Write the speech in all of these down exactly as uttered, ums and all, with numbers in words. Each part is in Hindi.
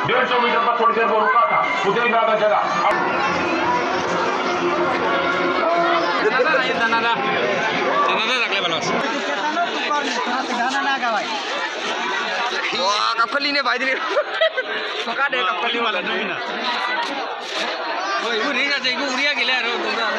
डेढ़ सौ मीटर पर थोड़ी देर वो रुका था, मुझे नहीं पता चला। wah kapal ini baik ini suka deh kapal ini malah nih na oh ibu ini aja ibu uria gila ro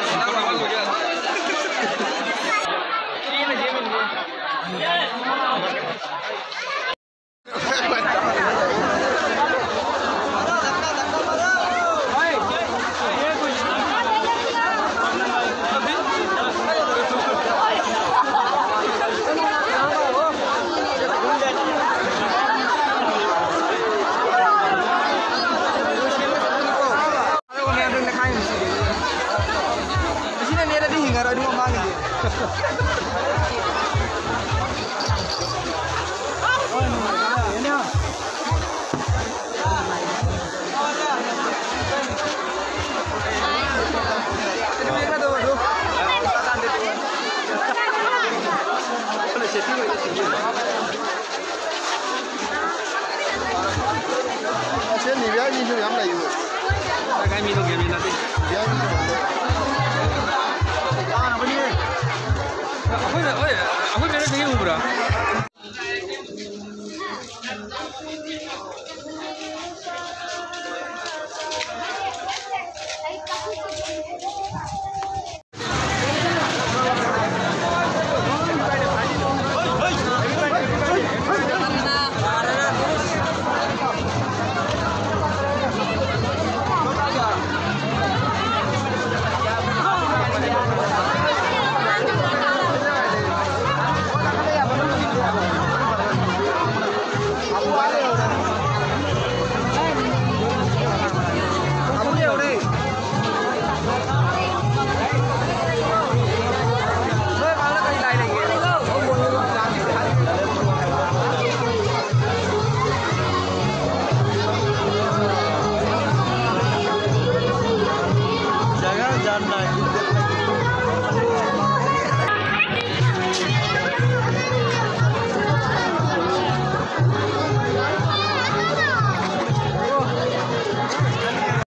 你别你就两百油， 大概米都给米那的， 别你就。 啊，那不是，会的会，会别人给我不了。